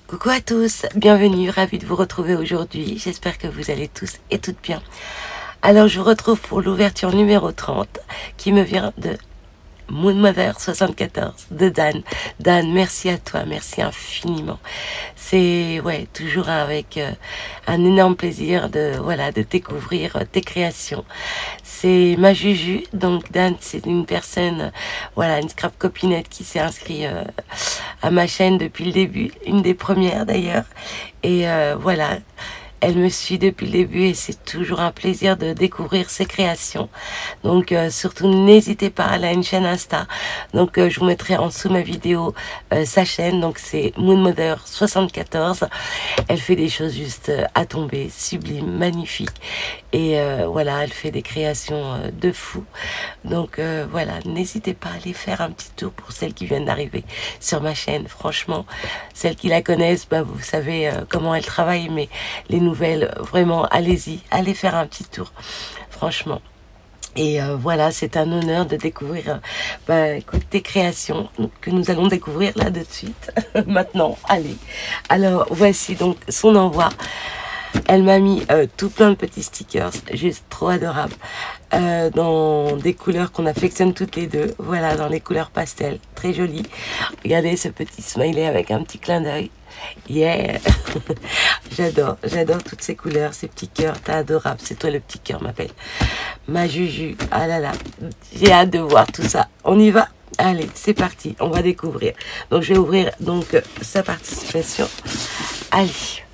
Coucou à tous, bienvenue, ravie de vous retrouver aujourd'hui. J'espère que vous allez tous et toutes bien. Alors je vous retrouve pour l'ouverture numéro 30 qui me vient de Moon Mother 74 de Dan. Dan, merci à toi, merci infiniment. C'est toujours avec un énorme plaisir de découvrir tes créations. C'est ma Juju, donc Dan, c'est une personne, une scrap copinette qui s'est inscrite à ma chaîne depuis le début, une des premières d'ailleurs. Et elle me suit depuis le début et c'est toujours un plaisir de découvrir ses créations. Donc surtout n'hésitez pas, elle a une chaîne Insta. Donc je vous mettrai en dessous ma vidéo sa chaîne. Donc c'est Moon Mother 74. Elle fait des choses juste à tomber, sublimes, magnifiques. Et elle fait des créations de fou. Donc n'hésitez pas à aller faire un petit tour pour celles qui viennent d'arriver sur ma chaîne. Franchement, celles qui la connaissent, vous savez comment elle travaille, mais les nouvelles, vraiment, allez-y, allez faire un petit tour, franchement. Et c'est un honneur de découvrir tes créations que nous allons découvrir là de suite. Maintenant, allez. Alors, voici donc son envoi. Elle m'a mis tout plein de petits stickers, juste trop adorables, dans des couleurs qu'on affectionne toutes les deux. Voilà, dans les couleurs pastel, très jolies. Regardez ce petit smiley avec un petit clin d'œil. Yeah. J'adore toutes ces couleurs, ces petits cœurs, t'es adorable, c'est toi le petit cœur, m'appelle ma Juju. Ah là là, j'ai hâte de voir tout ça. On y va? Allez, c'est parti, on va découvrir. Donc je vais ouvrir sa participation. Allez.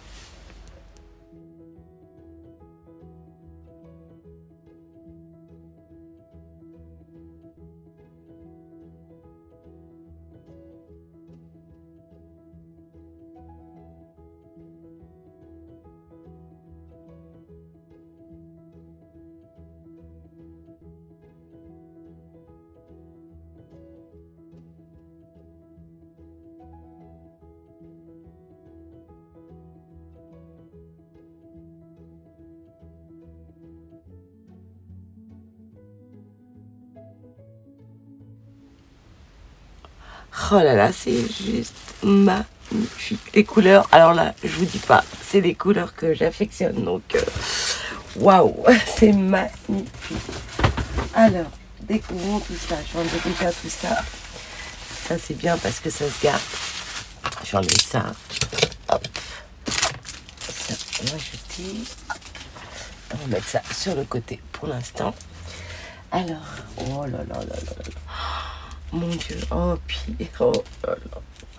Oh là là, c'est juste magnifique. Les couleurs, alors là, je vous dis pas, c'est des couleurs que j'affectionne. Donc, waouh, c'est magnifique. Alors, découvrons tout ça. Je vais enlever déjà tout ça. Ça, c'est bien parce que ça se garde. Je vais enlever ça. Hop. Ça, on va jeter. On va mettre ça sur le côté pour l'instant. Alors, oh là là là là là. Mon Dieu, oh pire, oh là là.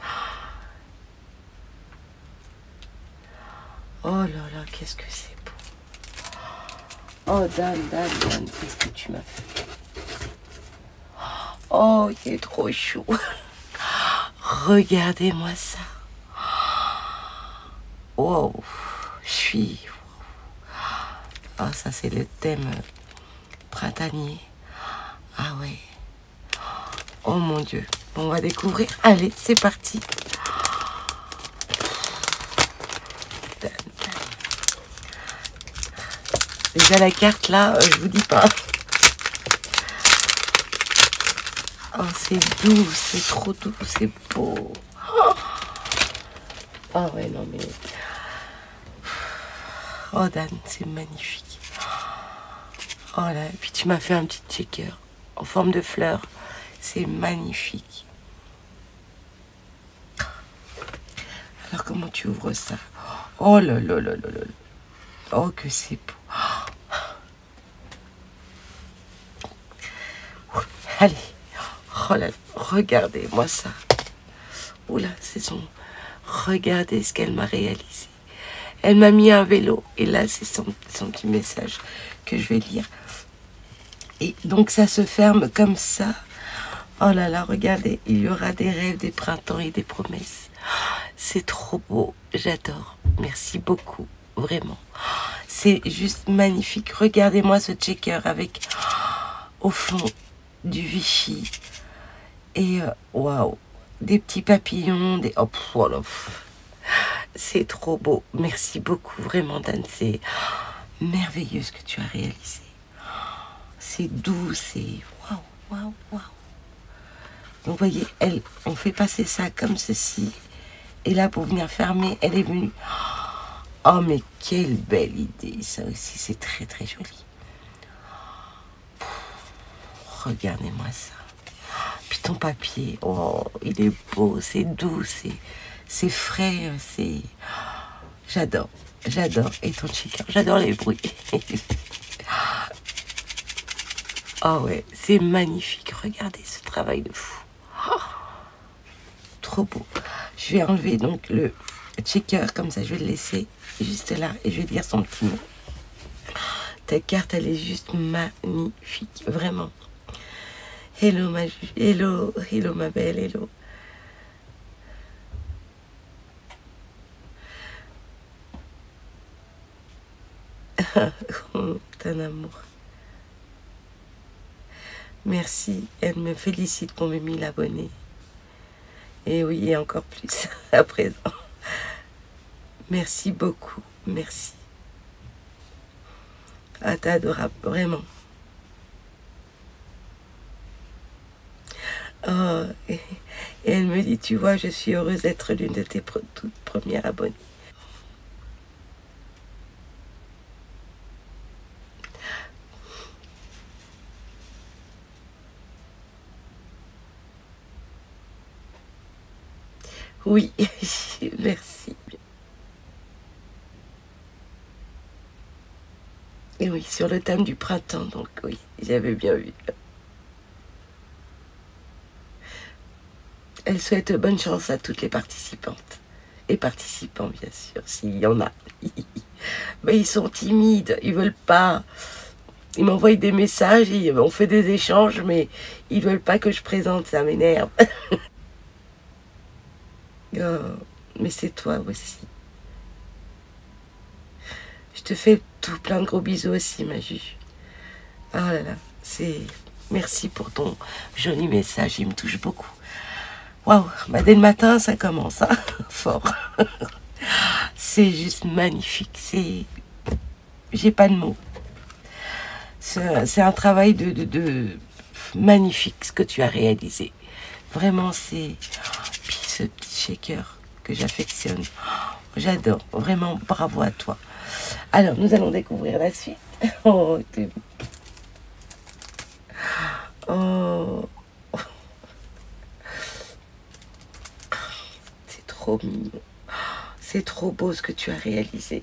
Oh là là, qu'est-ce que c'est beau. Oh Dan, qu'est-ce que tu m'as fait. Oh, il est trop chaud. Regardez-moi ça. Wow, je suis... Oh, ça c'est le thème printanier. Ah ouais. Oh mon Dieu. Bon, on va découvrir. Allez, c'est parti. Déjà la carte là, je vous dis pas. Oh, c'est doux, c'est trop doux, c'est beau. Oh ouais, non mais... Oh Dan, c'est magnifique. Oh là, et puis tu m'as fait un petit checker en forme de fleur. C'est magnifique. Alors comment tu ouvres ça? Oh là là là là là. Oh que c'est beau. Allez. Oh là, regardez-moi ça. Oula, c'est son... Regardez ce qu'elle m'a réalisé. Elle m'a mis un vélo. Et là, c'est son petit message que je vais lire. Et donc, ça se ferme comme ça. Oh là là, regardez. Il y aura des rêves, des printemps et des promesses. C'est trop beau. J'adore. Merci beaucoup. Vraiment. C'est juste magnifique. Regardez-moi ce checker avec, au fond, du Vichy. Et waouh, des petits papillons, des... Oh, voilà. C'est trop beau. Merci beaucoup, vraiment, Dan. C'est merveilleux ce que tu as réalisé. C'est doux, c'est... Waouh, waouh, waouh. Donc, vous voyez, on fait passer ça comme ceci. Et là, pour venir fermer, elle est venue. Oh, mais quelle belle idée. Ça aussi, c'est très, très joli. Regardez-moi ça. Puis ton papier, oh, il est beau, c'est doux, c'est frais, c'est... J'adore, j'adore. Et ton shaker, j'adore les bruits. Oh ouais, c'est magnifique. Regardez ce travail de fou. Oh, trop beau. Je vais enlever donc le checker, comme ça je vais le laisser juste là et je vais dire son petit mot. Ta carte, elle est juste magnifique, vraiment. Hello ma hello, hello ma belle, hello. Oh, t'es un amour. Merci, elle me félicite qu'on m'ait mis l'abonné. Et oui, et encore plus à présent. Merci beaucoup, merci. Ah, t'es adorable, vraiment. Oh, et elle me dit, tu vois, je suis heureuse d'être l'une de tes toutes premières abonnées. Oui, merci. Et oui, sur le thème du printemps, donc oui, j'avais bien vu. Elle souhaite bonne chance à toutes les participantes. Et participants, bien sûr, s'il y en a. Mais ils sont timides, ils veulent pas. Ils m'envoient des messages, on fait des échanges, mais ils veulent pas que je présente, ça m'énerve. Oh, mais c'est toi aussi. Je te fais tout plein de gros bisous aussi, ma Juju. Oh là là, c'est... Merci pour ton joli message, il me touche beaucoup. Waouh, bah dès le matin, ça commence, hein, fort. C'est juste magnifique, c'est... J'ai pas de mots. C'est un travail de magnifique, ce que tu as réalisé. Vraiment, c'est... Puis ce petit shaker que j'affectionne. J'adore, vraiment, bravo à toi. Alors, nous allons découvrir la suite. Oh, oh. C'est trop mignon. C'est trop beau ce que tu as réalisé.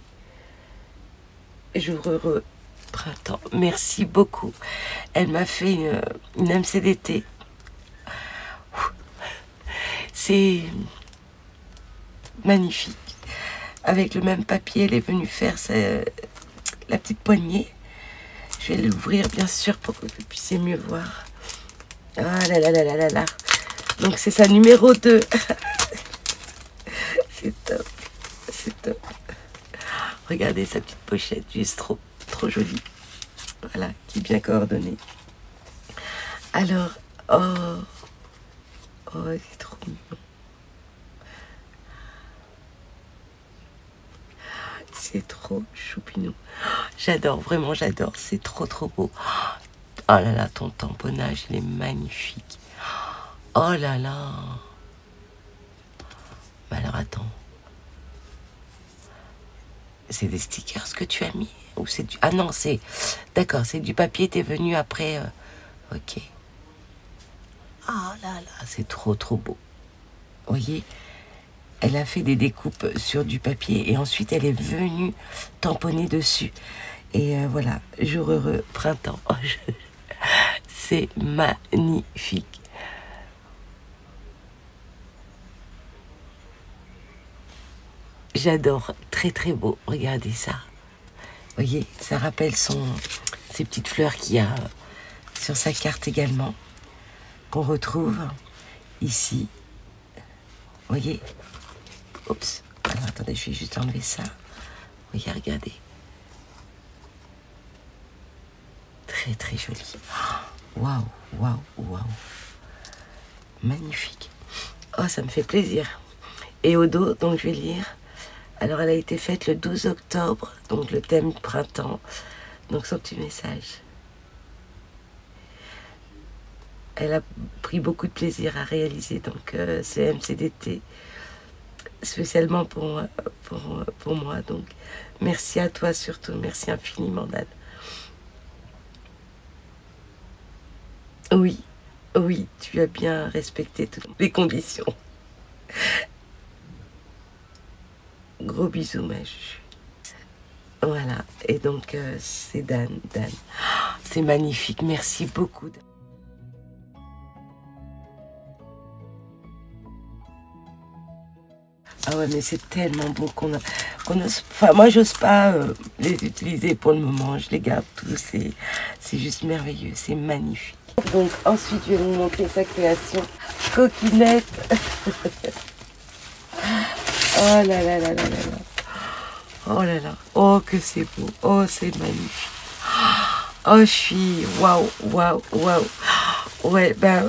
Jour heureux, printemps. Merci beaucoup. Elle m'a fait une MCDT. C'est magnifique. Avec le même papier, elle est venue faire la petite poignée. Je vais l'ouvrir, bien sûr, pour que vous puissiez mieux voir. Ah là là là là là là. Donc, c'est sa numéro 2. C'est top. C'est top. Regardez sa petite pochette, juste trop, trop jolie. Voilà, qui est bien coordonnée. Alors, oh, oh, c'est trop mignon. C'est trop choupinou. J'adore, vraiment j'adore. C'est trop trop beau. Oh là là, ton tamponnage, il est magnifique. Oh là là. Mais alors attends. C'est des stickers que tu as mis? Ou c'est du... Ah non, c'est... D'accord, c'est du papier, t'es venu après... Ok. Ah là là, c'est trop trop beau. Vous voyez, elle a fait des découpes sur du papier et ensuite elle est venue tamponner dessus. Et voilà, jour heureux, printemps. Oh, c'est magnifique. J'adore, très très beau. Regardez ça. Vous voyez, ça rappelle ces petites fleurs qu'il y a sur sa carte également, qu'on retrouve ici. Vous voyez. Oups. Alors attendez, je vais juste enlever ça. Voyez, regardez. Très très joli. Waouh, waouh, waouh. Magnifique. Oh, ça me fait plaisir. Et au dos, donc je vais lire. Alors, elle a été faite le 12 octobre, donc le thème printemps. Donc, son petit message. Elle a pris beaucoup de plaisir à réaliser donc ce MCDT. spécialement pour moi. Donc, merci à toi surtout. Merci infiniment, Dan. Oui, oui, tu as bien respecté toutes les conditions. Gros bisous, ma juge. Voilà, et donc c'est Dan. C'est magnifique, merci beaucoup. Ah ouais, mais c'est tellement beau enfin, moi, j'ose pas les utiliser pour le moment. Je les garde tous. C'est juste merveilleux. C'est magnifique. Donc, ensuite, je vais vous montrer sa création. Coquinette. Oh là là là là là là. Oh là là. Oh, que c'est beau. Oh, c'est magnifique. Oh, je suis... Waouh, waouh, waouh. Ouais, ben...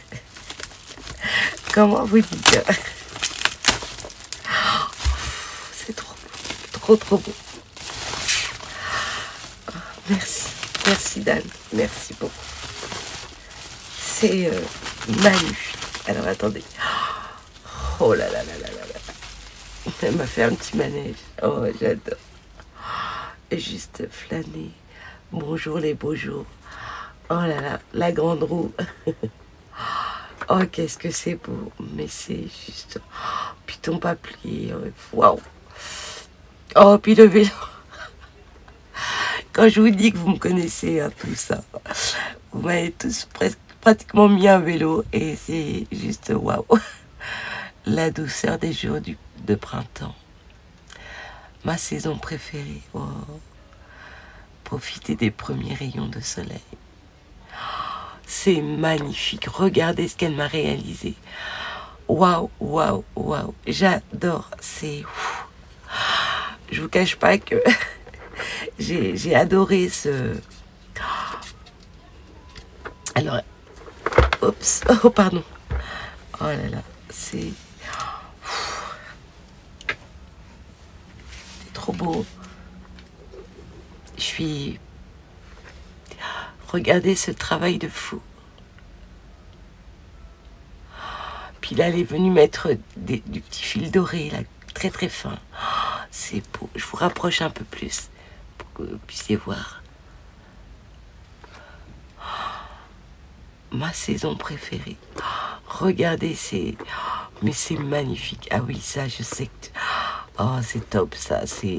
Comment vous dire? C'est trop beau. Merci, merci Dan, merci beaucoup. C'est magnifique. Alors attendez. Oh là là là là là là. Elle m'a fait un petit manège. Oh, j'adore. Juste flâner. Bonjour les beaux jours. Oh là là, la grande roue. Oh, qu'est-ce que c'est beau. Mais c'est juste... Puis ton papier. Waouh. Oh, puis le vélo. Quand je vous dis que vous me connaissez, hein, tout ça, vous m'avez tous pratiquement mis un vélo et c'est juste waouh. La douceur des jours de printemps. Ma saison préférée. Oh. Profiter des premiers rayons de soleil. C'est magnifique. Regardez ce qu'elle m'a réalisé. Waouh, waouh, waouh. J'adore. C'est... Je vous cache pas que j'ai adoré ce... Alors, oups, oh pardon. Oh là là, c'est trop beau. Je suis... Regardez ce travail de fou. Puis là, elle est venue mettre du petit fil doré, là, très très fin. C'est beau. Je vous rapproche un peu plus pour que vous puissiez voir. Ma saison préférée. Regardez, mais c'est magnifique. Ah oui, ça, je sais que... Oh, c'est top, ça, c'est...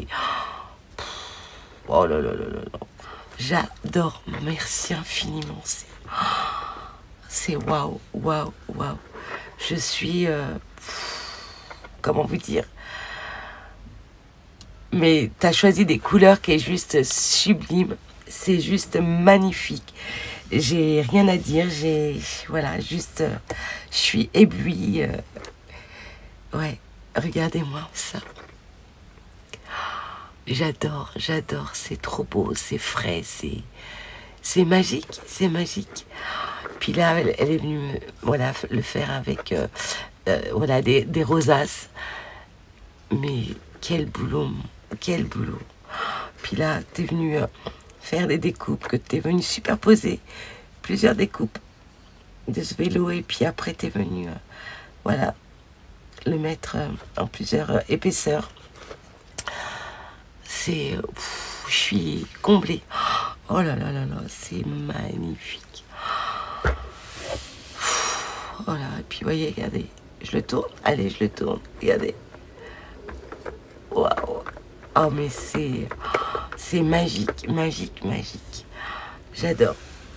Oh là là là là là. J'adore. Merci infiniment. C'est waouh, waouh, waouh. Je suis... comment vous dire? Mais tu as choisi des couleurs qui est juste sublime. C'est juste magnifique. J'ai rien à dire. Voilà, juste... je suis éblouie. Ouais, regardez-moi ça. J'adore, j'adore. C'est trop beau, c'est frais, c'est magique, c'est magique. Puis là, elle est venue voilà, le faire avec voilà, des rosaces. Mais quel boulot, quel boulot. Puis là, tu es venu faire des découpes, que tu es venu superposer plusieurs découpes de ce vélo. Et puis après, tu es venu voilà, le mettre en plusieurs épaisseurs. C'est... je suis comblée. Oh là là là là, c'est magnifique. Oh là, et puis voyez, regardez, je le tourne. Allez, je le tourne, regardez. Waouh. Oh mais c'est magique, magique, magique. J'adore.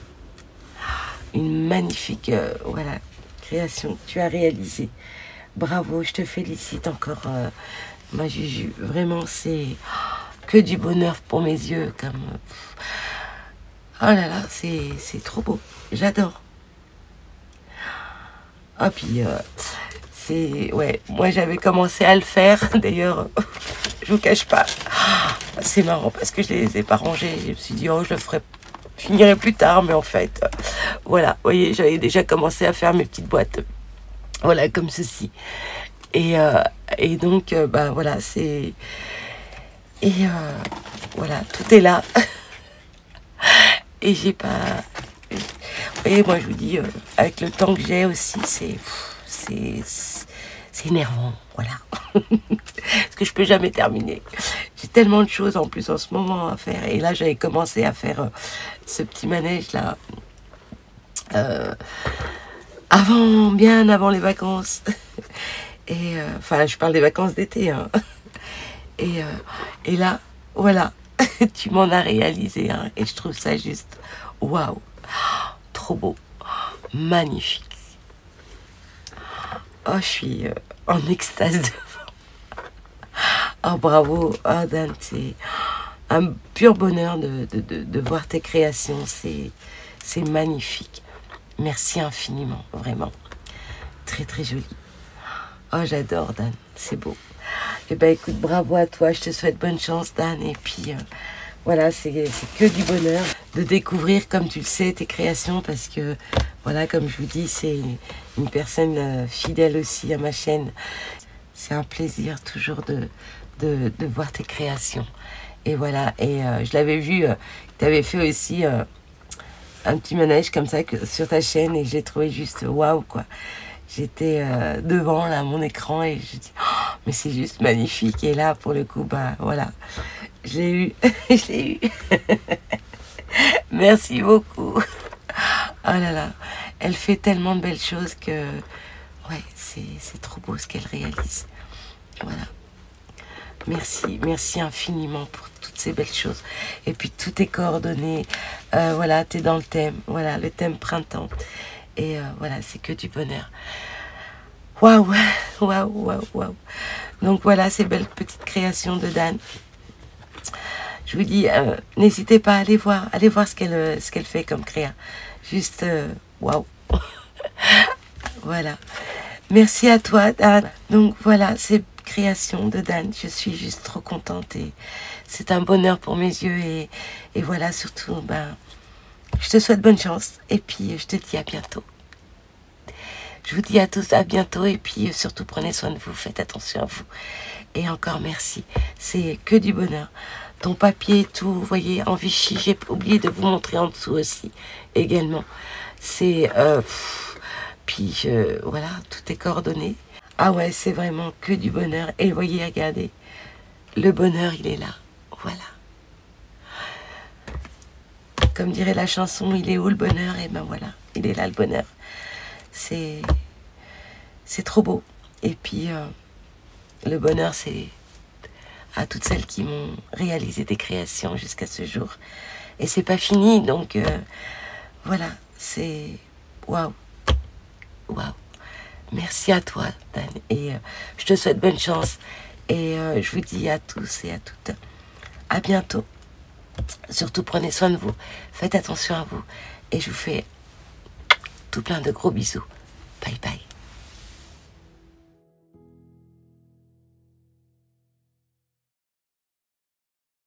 Une magnifique voilà, création que tu as réalisée. Bravo, je te félicite encore, ma Juju. Vraiment, c'est que du bonheur pour mes yeux. Comme... Oh là là, c'est trop beau. J'adore. Ah, puis, c'est... Ouais, moi, j'avais commencé à le faire. D'ailleurs, je vous cache pas. C'est marrant parce que je les ai pas rangés. Je me suis dit, oh, je le finirai plus tard. Mais en fait, voilà. Vous voyez, j'avais déjà commencé à faire mes petites boîtes. Voilà, comme ceci. Et donc, bah, voilà, c'est... Et voilà, tout est là. Et j'ai pas... Vous voyez, moi, je vous dis, avec le temps que j'ai aussi, c'est c'est énervant, voilà. Parce que je peux jamais terminer. J'ai tellement de choses en plus en ce moment à faire. Et là, j'avais commencé à faire ce petit manège là. Bien avant les vacances. Et enfin, je parle des vacances d'été. Hein. Et là, voilà, tu m'en as réalisé. Hein, et je trouve ça juste waouh, trop beau, magnifique. Oh, je suis en extase devant. Oh, bravo, oh, Dan, c'est un pur bonheur de voir tes créations. C'est magnifique. Merci infiniment, vraiment. Très, très joli. Oh, j'adore, Dan, c'est beau. Eh ben, écoute, bravo à toi. Je te souhaite bonne chance, Dan. Et puis, voilà, c'est que du bonheur de découvrir, comme tu le sais, tes créations. Parce que, voilà, comme je vous dis, c'est une personne fidèle aussi à ma chaîne. C'est un plaisir toujours de voir tes créations. Et voilà, et je l'avais vu, tu avais fait aussi un petit manège comme ça sur ta chaîne. Et j'ai trouvé juste waouh, quoi. J'étais devant là, mon écran, et je dis oh, mais c'est juste magnifique. Et là, pour le coup, bah voilà, je l'ai eu, je l'ai eu. Merci beaucoup. Oh là là, elle fait tellement de belles choses que ouais, c'est trop beau ce qu'elle réalise. Voilà. Merci infiniment pour toutes ces belles choses. Et puis tout est coordonné. Voilà, t'es dans le thème. Voilà, le thème printemps. Et voilà, c'est que du bonheur. Waouh, waouh, waouh, waouh. Donc voilà, ces belles petites créations de Dan. Je vous dis, n'hésitez pas à aller voir ce qu'elle fait comme créa. Juste, waouh. Voilà. Merci à toi, Dan. Donc voilà, ces créations de Dan. Je suis juste trop contente et c'est un bonheur pour mes yeux. Et voilà, surtout, ben, je te souhaite bonne chance. Et puis, je te dis à bientôt. Je vous dis à tous à bientôt. Et puis, surtout, prenez soin de vous. Faites attention à vous. Et encore merci. C'est que du bonheur. Ton papier, tout, vous voyez, en Vichy. J'ai oublié de vous montrer en dessous aussi, également. C'est... puis, voilà, tout est coordonné. Ah ouais, c'est vraiment que du bonheur. Et vous voyez, regardez, le bonheur, il est là. Voilà. Comme dirait la chanson, il est où le bonheur? Et ben voilà, il est là le bonheur. C'est trop beau. Et puis, le bonheur, c'est à toutes celles qui m'ont réalisé des créations jusqu'à ce jour. Et c'est pas fini, donc voilà, c'est waouh, waouh. Merci à toi, Dan. Et je te souhaite bonne chance. Et je vous dis à tous et à toutes, à bientôt. Surtout, prenez soin de vous. Faites attention à vous. Et je vous fais tout plein de gros bisous. Bye bye.